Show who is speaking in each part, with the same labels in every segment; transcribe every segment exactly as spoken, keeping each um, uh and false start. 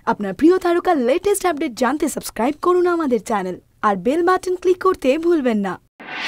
Speaker 1: আপনার প্রিয় তারকার লেটেস্ট আপডেট জানতে সাবস্ক্রাইব করুন আমাদের চ্যানেল আর বেল বাটন ক্লিক করতে ভুলবেন না।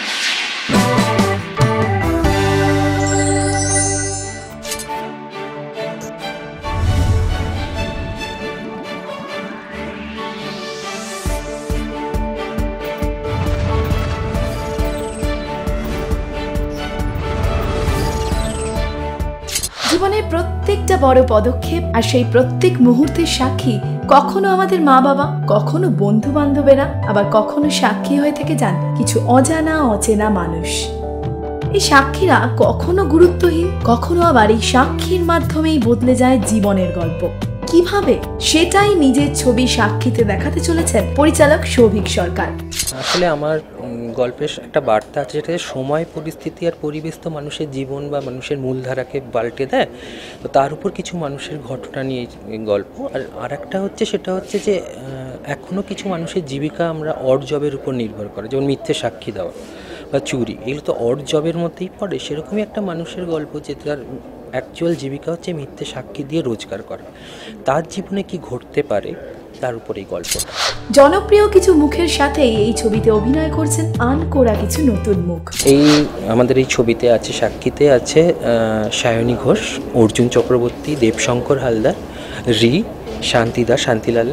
Speaker 1: জীবনের প্রত্যেকটা বড় পদক্ষেপ আর সেই প্রত্যেক মুহূর্তের সাক্ষী কখনো আমাদের মা বাবা, কখনো বন্ধু বান্ধবেরা, আবার কখনো সাক্ষী হয়ে থেকে যান কিছু অজানা অচেনা মানুষ। এই সাক্ষীরা কখনো গুরুত্বহীন, কখনো আবার এই সাক্ষীর মাধ্যমেই বদলে যায় জীবনের গল্প। কিভাবে সেটাই নিজের ছবি সাক্ষীতে দেখাতে চলেছেন পরিচালক সৌভিক সরকার।
Speaker 2: আসলে আমার গল্পের একটা বার্তা আছে, যেটা সময়, পরিস্থিতি আর পরিবেশ তো মানুষের জীবন বা মানুষের মূলধারাকে পাল্টে দেয়। তো তার উপর কিছু মানুষের ঘটনা নিয়ে গল্প। আর আর একটা হচ্ছে সেটা হচ্ছে যে এখনও কিছু মানুষের জীবিকা আমরা অড জবের উপর নির্ভর করে, যেমন মিথ্যে সাক্ষী দেওয়া বা চুরি, এগুলো তো অড জবের মধ্যেই পড়ে। সেরকমই একটা মানুষের গল্প যে তার অ্যাকচুয়াল জীবিকা হচ্ছে মিথ্যে সাক্ষী দিয়ে রোজগার করা। তার জীবনে কি ঘটতে পারে তার উপর এই গল্পটা।
Speaker 1: জনপ্রিয় কিছু মুখের সাথে এই ছবিতে অভিনয় করছেন আন করা কিছু নতুন মুখ।
Speaker 2: এই আমাদের এই ছবিতে আছে, সাক্ষীতে আছে সায়নী ঘোষ, অর্জুন চক্রবর্তী, দেবশঙ্কর হালদার, রি, শান্তিদা, শান্তিলাল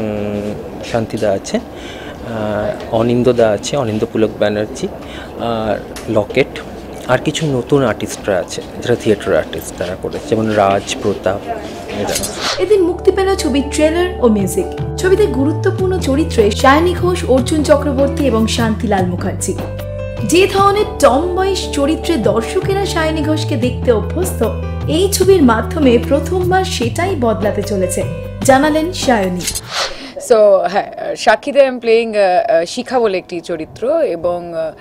Speaker 2: শান্তিদা আছে, অনিন্দদা আছে, অনিন্দ পুলক ব্যানার্জি, আর লকেট, আর কিছু নতুন আর্টিস্টরা আছে যারা থিয়েটার আর্টিস্ট, তারা করেছে, যেমন রাজ, প্রতাপ।
Speaker 1: এদিন মুক্তি পেল ছবির ট্রেলার ও মিউজিক। ছবিতে গুরুত্বপূর্ণ চরিত্রে সায়নী ঘোষ, অর্জুন চক্রবর্তী এবং শান্তিলাল মুখার্জি। যে ধরনের টম বয়েস চরিত্রে দর্শকেরা সায়নী ঘোষকে দেখতে অভ্যস্ত, এই ছবির মাধ্যমে প্রথমবার সেটাই বদলাতে চলেছে, জানালেন সায়নী।
Speaker 3: সো হ্যাঁ, সাক্ষীতে আই এম প্লেইং শিখা বলে একটি চরিত্র, এবং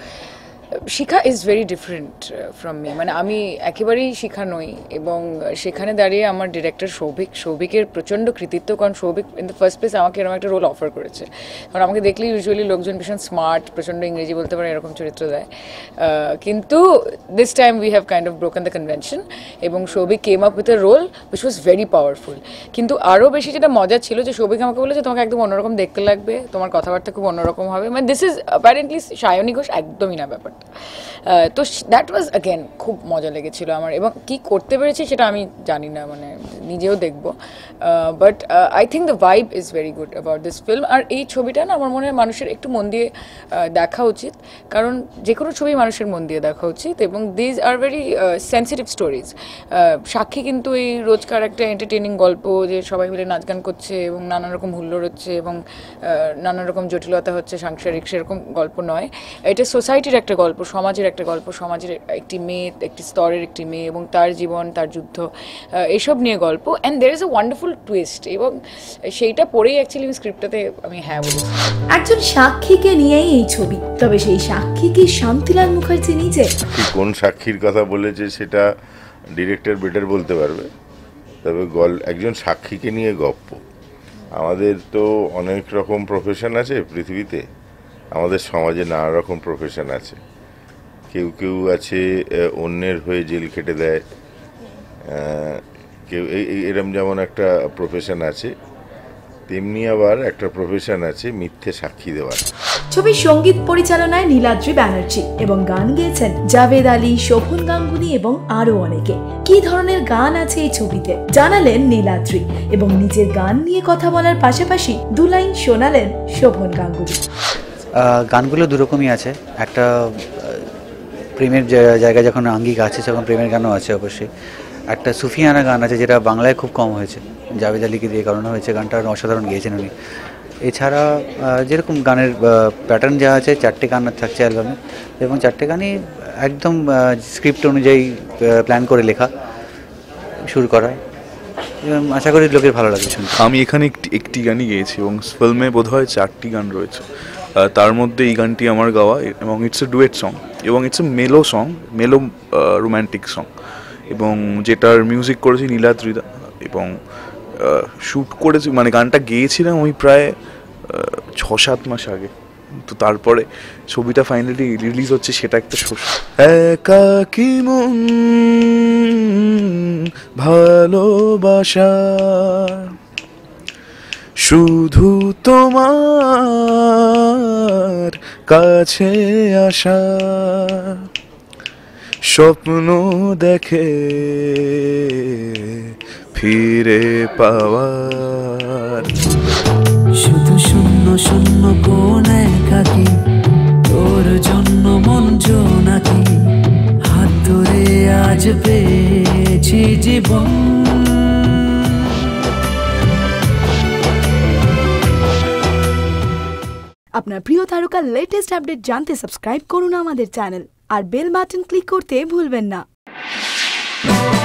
Speaker 3: Shikha is very different from me. মানে আমি একেবারেই শিখা নই, এবং সেখানে দাঁড়িয়ে আমার ডিরেক্টর সৌভিক সৌভিকের প্রচণ্ড কৃতিত্ব, কারণ Souvik in the first place আমাকে এরকম একটা রোল অফার করেছে। কারণ আমাকে দেখলেই ইউজুয়ালি লোকজন ভীষণ স্মার্ট, প্রচণ্ড ইংরেজি বলতে পারে, এরকম চরিত্র দেয়। কিন্তু this time we have kind of broken the convention, এবং Souvik came up with a role which was very powerful. কিন্তু আরও বেশি যেটা মজা ছিল যে সৌভিক আমাকে বলেছে তোমাকে একদম অন্যরকম দেখতে লাগবে, তোমার কথাবার্তা খুব অন্যরকম হবে। মানে this is apparently Sayani Ghosh একদমই না ব্যাপারটা। তো দ্যাট ওয়াজ অ্যাগেন খুব মজা লেগেছিল আমার, এবং কি করতে পেরেছি সেটা আমি জানি না, মানে নিজেও দেখবো। But I think the vibe is very good about this film. আর এই ছবিটা না আমার মনে হয় মানুষের একটু মন দিয়ে দেখা উচিত, কারণ যে কোনো ছবি মানুষের মন দিয়ে দেখা উচিত, এবং these are very sensitive stories. Sakshi কিন্তু এই রোজকার একটা এন্টারটেনিং গল্প, যে সবাই মিলে নাচ গান করছে এবং নানান রকম হুল্লোড় হচ্ছে এবং নানান রকম জটিলতা হচ্ছে সাংসারিক, সেরকম গল্প নয়। এটা সোসাইটির একটা গল্প, সমাজের একটা গল্প, সমাজের একটি মেয়ে, একটি স্তরের একটি মেয়ে এবং তার জীবন, তার যুদ্ধ, এইসব নিয়ে গল্প। And there is a wonderful twist, এবং সেইটা পড়েই অ্যাকচুয়ালি আমি স্ক্রিপ্টটাতে আমি হ্যাঁ বলেছি।
Speaker 1: একজন সাক্ষীকে নিয়েই এই ছবি, তবে সেই সাক্ষী কি শান্তিলাল মুখার্জি নিজে?
Speaker 4: কোন সাক্ষীর কথা বলেছে সেটা ডিরেক্টর বেটার বলতে পারবে, তবে গল একজন সাক্ষীকে নিয়ে গল্প। আমাদের তো অনেক রকম প্রফেশন আছে পৃথিবীতে, আমাদের সমাজে নানা রকম প্রফেশন আছে। কেউ কেউ আছে অন্যের হয়ে জেল খেটে দেয়, কেউ এরম যেমন একটা প্রফেশন আছে, তেমনি আবার একটা প্রফেশন আছে মিথ্যে সাক্ষী দেওয়ার।
Speaker 1: ছবির সঙ্গীত পরিচালনায় নীলাদ্রি ব্যানার্জি, এবং গান গেয়েছেন জাভেদ আলী, শোভন গাঙ্গুলি এবং আরো অনেকে। কি ধরনের গান আছে এই ছবিতে জানালেন নীলাদ্রি, এবং নিজের গান নিয়ে কথা বলার পাশাপাশি দু লাইন শোনালেন শোভন গাঙ্গুলি।
Speaker 5: গানগুলো দুরকমই আছে, একটা প্রেমের জায়গায় যখন আঙ্গিক আছে তখন প্রেমের গানও আছে অবশ্যই। একটা সুফিয়ানা গান আছে যেটা বাংলায় খুব কম হয়েছে, জাভেদ আলীকে দিয়ে কারণে হয়েছে, গানটা অসাধারণ গিয়েছেন উনি। এছাড়া যেরকম গানের প্যাটার্ন যা আছে, চারটে গান থাকছে অ্যালবামে, এবং চারটে গানই একদম স্ক্রিপ্ট অনুযায়ী প্ল্যান করে লেখা, শুরু করা। আশা করি লোকের ভালো লাগবে শুনতে।
Speaker 6: আমি এখানে একটি একটি গানই গেয়েছি, এবং ফিল্মে বোধহয় চারটি গান রয়েছে, তার মধ্যে এই গানটি আমার গাওয়া, এবং ইটস এ ডুয়েট সং, এবং ইটস এ মেলো সং, মেলো রোম্যান্টিক সং, এবং যেটার মিউজিক করেছি নীলাদ্রিদা, এবং শ্যুট করেছি, মানে গানটা গেয়েছিলাম ওই প্রায় ছ সাত মাস আগে। তো তারপরে ছবিটা ফাইনালি রিলিজ হচ্ছে, সেটা একটা একাকী মন ভালোবাসা শুধু তোমার কাছে আসা স্বপ্ন দেখে ফিরে পাওয়ার।
Speaker 7: শুধু শূন্য শূন্য কোন একাকি তোর জন্য মন নাকি হাত ধরে আজ পেয়েছি জীবন।
Speaker 1: আপনার প্রিয় তারকার লেটেস্ট আপডেট জানতে সাবস্ক্রাইব করুন আমাদের চ্যানেল আর বেল বাটন ক্লিক করতে ভুলবেন না।